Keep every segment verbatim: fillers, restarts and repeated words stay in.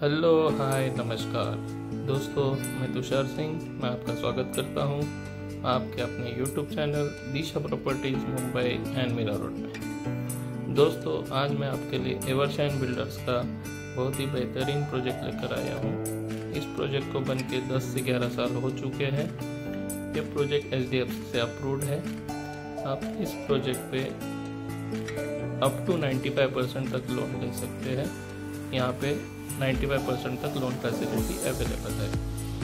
Hello hi नमस्कार दोस्तों, मैं तुषार सिंह। मैं आपका स्वागत करता हूं आपके अपने YouTube channel Disha properties Mumbai and Mira road में। दोस्तों, आज मैं आपके लिए एवरशाइन बिल्डर्स का बहुत ही बेहतरीन प्रोजेक्ट लेकर आया हूं। इस प्रोजेक्ट को बन के दस से ग्यारह साल हो चुके हैं। ये project H D F C से अप्रूव्ड है। आप इस प्रोजेक्ट पे अप टू पचानवे परसेंट तक लोन ले सकते हैं। यहाँ पे पचानवे परसेंट तक लोन फैसिलिटी अवेलेबल है।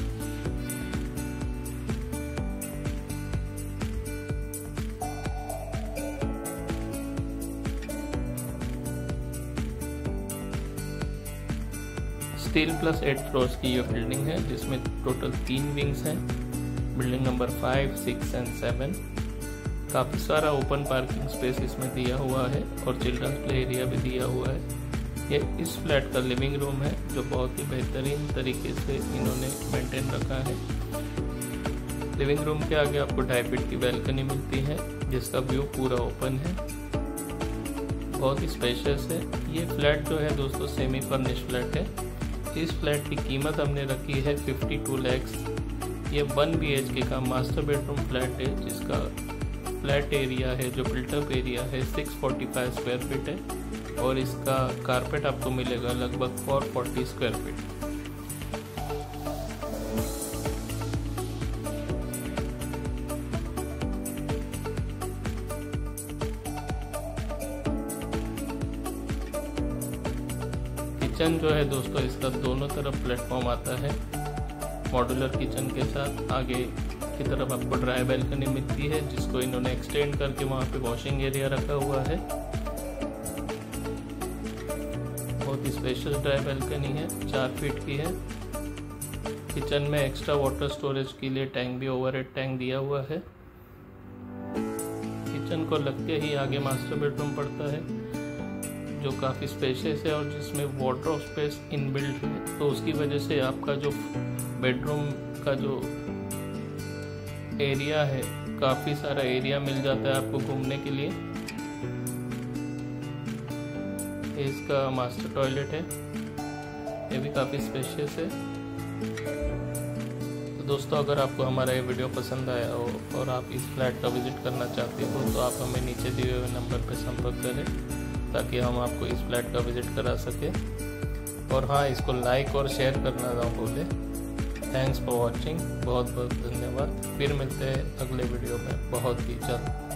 स्टील प्लस एट फ्लोर्स की ये बिल्डिंग है, जिसमें टोटल तीन विंग्स हैं। Building number five six and seven. काफ़ी सारा ओपन पार्किंग स्पेस इसमें दिया हुआ है और चिल्ड्रंस प्ले एरिया भी दिया हुआ है। ये इस फ्लैट का लिविंग रूम है, जो बहुत ही बेहतरीन तरीके से इन्होंने मेंटेन रखा है। लिविंग रूम के आगे आपको ढाई फीट की बैल्कनी मिलती है, जिसका व्यू पूरा ओपन है। बहुत ही स्पेशियस है। ये फ्लैट जो है दोस्तों सेमी फर्निश फ्लैट है। इस फ्लैट की कीमत हमने रखी है बावन लाख। ये वन बी एच के का मास्टर बेडरूम फ्लैट है, जिसका फ्लैट एरिया है जो बिल्टअप एरिया है छह सौ पैंतालीस स्क्वायर फीट है और इसका कारपेट आपको मिलेगा लगभग चार सौ चालीस स्क्वायर फीट। किचन जो है दोस्तों, इसका दोनों तरफ प्लेटफॉर्म आता है। मॉड्यूलर किचन के साथ आगे की तरफ आपको ड्राई बैल्कनी मिलती है, जिसको इन्होंने एक्सटेंड करके वहाँ पे वॉशिंग एरिया रखा हुआ है। बहुत ही स्पेशियस ड्राई बैल्कनी है, चार फीट की है। किचन में एक्स्ट्रा वाटर स्टोरेज के लिए टैंक भी ओवरहेड टैंक दिया हुआ है। किचन को लगते ही आगे मास्टर बेडरूम पड़ता है, जो काफ़ी स्पेशियस है और जिसमें वार्डरोब स्पेस इनबिल्ट है। तो उसकी वजह से आपका जो बेडरूम का जो एरिया है, काफ़ी सारा एरिया मिल जाता है आपको घूमने के लिए। इसका मास्टर टॉयलेट है, ये भी काफ़ी स्पेशियस है। तो दोस्तों, अगर आपको हमारा ये वीडियो पसंद आया हो और आप इस फ्लैट का विज़िट करना चाहते हो, तो आप हमें नीचे दिए हुए नंबर पर संपर्क करें, ताकि हम आपको इस फ्लैट का विज़िट करा सकें। और हाँ, इसको लाइक और शेयर करना ना भूलें। Thanks for watching. बहुत बहुत धन्यवाद। फिर मिलते हैं अगले वीडियो में बहुत ही जल्द।